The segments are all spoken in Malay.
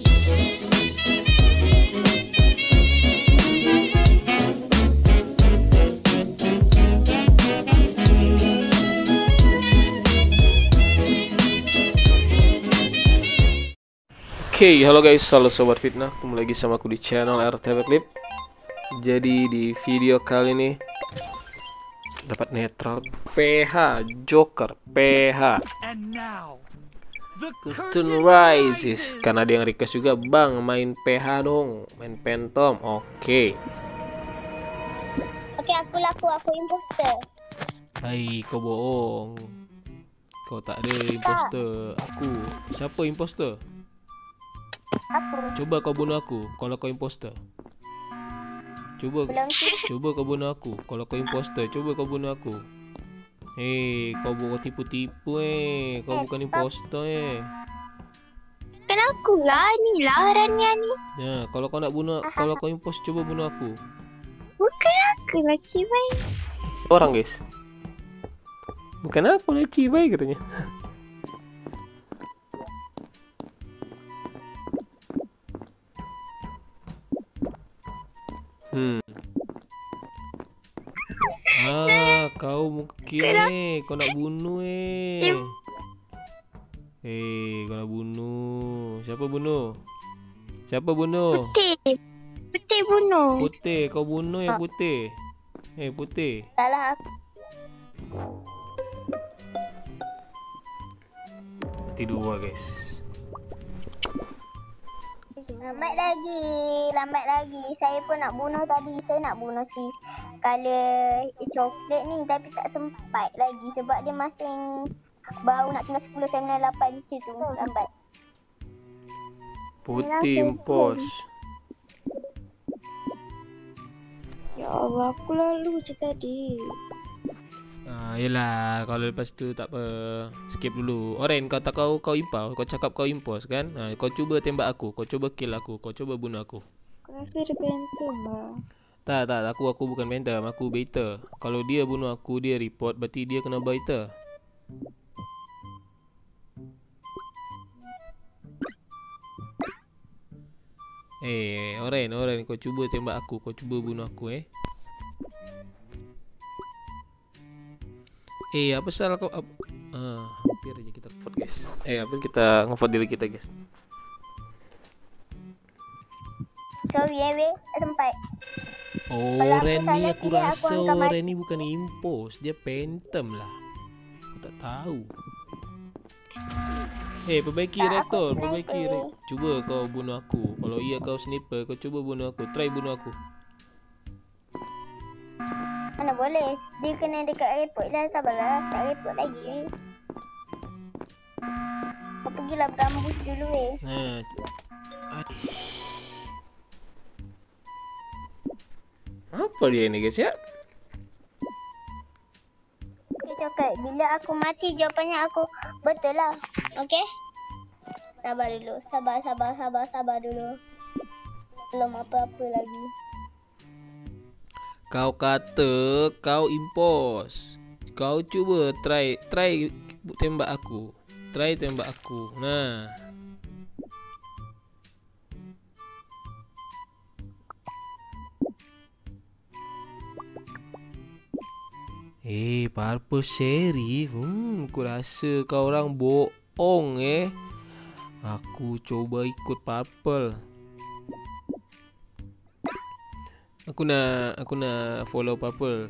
Oke, halo guys, halo sobat fitnah, ketemu lagi sama aku di channel RTV Clip. Jadi di video kali ini dapat netral PH Joker PH Curtain Rises, karena dia yang request juga, bang main PH dong, main Phantom. Oke, aku imposter. hai, kau bohong, kau tak ada imposter. Aku, siapa imposter? Aku. Coba kau bunuh aku kalau kau imposter. Coba kau bunuh aku kalau kau imposter. Coba kau bunuh aku. Kau buat tipu-tipu kau bukan imposter Kan aku lah, ni lah orangnya ni. Ya, kalau kau nak bunuh, kalau kau imposter, coba bunuh aku. Bukan aku lah, Cibai. Seorang guys. Bukan aku lah, Cibai katanya. Kau mungkin kau nak bunuh kau nak bunuh. Siapa bunuh? Siapa bunuh? Putih bunuh. Putih, kau bunuh yang putih. Putih. Salah aku. Mati dua guys. Lambat lagi. Saya pun nak bunuh tadi. Saya nak bunuh si color coklat ni, tapi tak sempat lagi sebab dia masih baru nak kena 10 seminar 8 macam tu. Lambat. Putih impos. Ya Allah, aku lalu macam tadi. Yelah, kalau lepas tu tak apa, skip dulu. Oren, kau tak kau impos, kau cakap kau impos kan? Kau cuba tembak aku, kau coba kill aku, kau coba bunuh aku. Aku rasa dia Phantom lah. Tak, aku bukan Phantom, aku beta. Kalau dia bunuh aku, dia report, berarti dia kena beta. Oren, kau cuba tembak aku, kau cuba bunuh aku apa salah kau? Hampir aja kita vote guys. Hampir kita ngevote diri kita guys. Sorry tak sempat. Reni, aku rasa Reni bukan impos, dia Phantom lah. Aku tak tahu. Perbaiki reaktor, perbaiki. Cuba kau bunuh aku. Kalau iya kau sniper, kau cuba bunuh aku. Try bunuh aku. Mana boleh? Dia kena dekat report lah. Sabarlah, tak report lagi. Kau pergilah berambus dulu Apa dia ni guys ya? Okay, cakap bila aku mati jawapannya aku betul lah. Okay? Sabar dulu. Sabar dulu. Belum apa-apa lagi. Kau kata kau impos. Kau cuba try tembak aku. Try tembak aku. Nah. Purple Sheriff. Aku rasa kau orang bohong Aku coba ikut Purple. Aku nak follow Purple.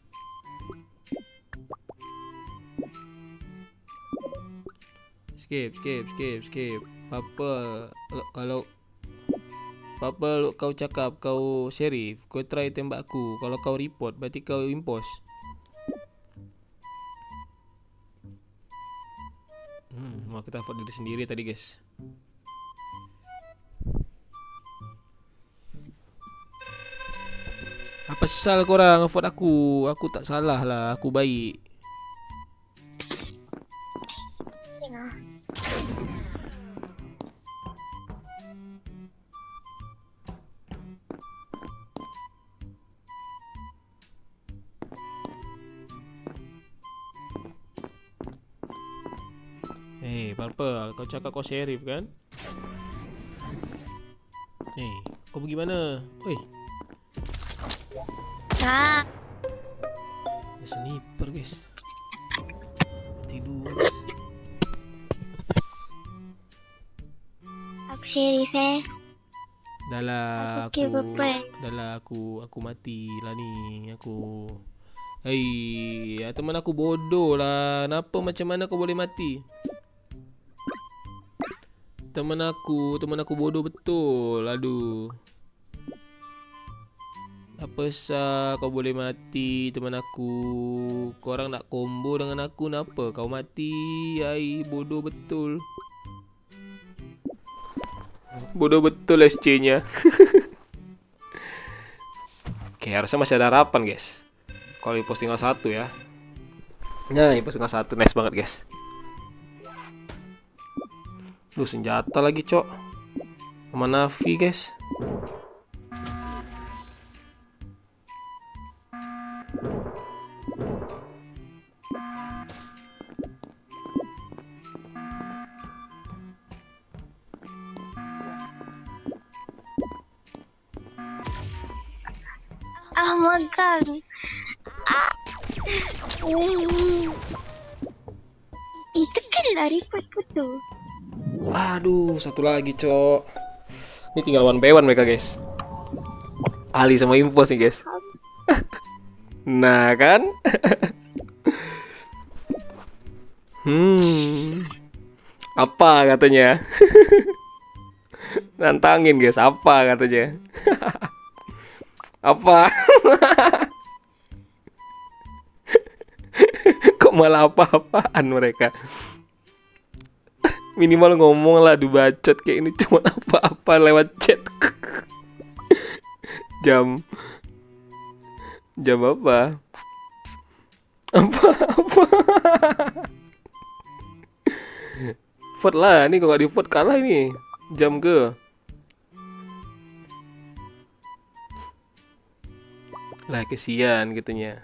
Skip. Purple, kalau Purple kau cakap kau sheriff, kau try tembak aku. Kalau kau report, berarti kau impos. Mau kita vote diri sendiri tadi guys. Apa sal korang vote aku? Aku tak salah lah, aku baik. Purple, kau cakap kau sheriff kan? Kau bagaimana? Woi, Kak, sniper guys. Tidur guys. aku serius Dahlah Aku kira aku mati lah ni aku. Ya teman aku bodoh lah. Kenapa macam mana kau boleh mati? Teman aku bodoh betul. Aduh. Apa sah kau boleh mati teman aku? Korang nak combo dengan aku, kenapa kau mati? Bodoh betul. Bodoh betul SC-nya. Oke, harusnya masih ada harapan guys. Kalau di posting 1 ya. Nah, ini posting 1 nice banget guys. Duh, senjata lagi cok. Sama Navi guys. Oh my god. Itu kan lari putu. Aduh, satu lagi cok. Ini tinggal 1v1 mereka guys. Ali sama Impos nih guys. Nah kan. Apa katanya? Nantangin guys, apa katanya? Apa? Kok malah apa-apaan mereka? Minimal ngomong lah, dibacot kayak ini cuma apa-apa lewat chat. Jam apa? Apa? Vote lah, ini kalau nggak di vote kalah ini. Jam ke? Lah kesian katanya.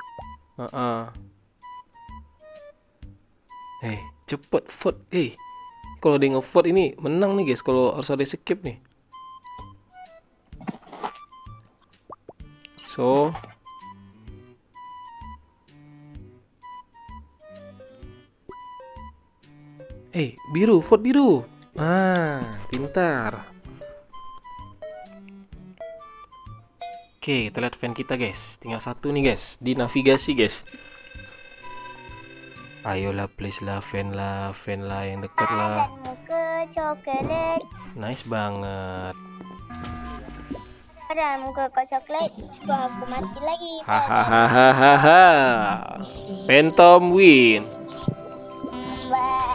Cepet vote. Kalau dia nge-vote ini menang nih guys. Kalau harus ada skip nih. So biru, vote biru. Pintar. Oke, kita lihat fan kita guys. Tinggal 1 nih guys. Di navigasi guys. Ayolah please lah fan lah yang dekat lah. Muka coklat. Nice banget. Ada muka kau coklat. Coba aku mati lagi. Hahaha. Phantom win. Wah.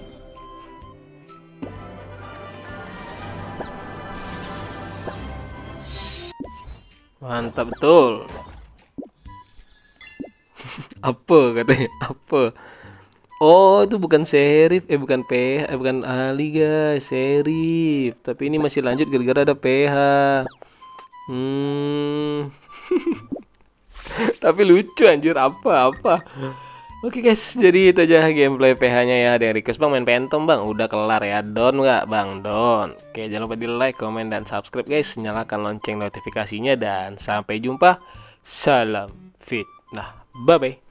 Mantap betul. Apa katanya? Apa? Oh, itu bukan Serif, bukan PH, bukan Ali guys, Serif. Tapi ini masih lanjut gara-gara ada PH. Tapi lucu anjir, apa? Oke guys, jadi itu aja gameplay PH-nya ya. Ada yang request bang main Phantom bang, udah kelar ya. Down nggak bang? Down. Oke, jangan lupa di like, komen, dan subscribe guys. Nyalakan lonceng notifikasinya dan sampai jumpa. Salam fitnah. Bye bye.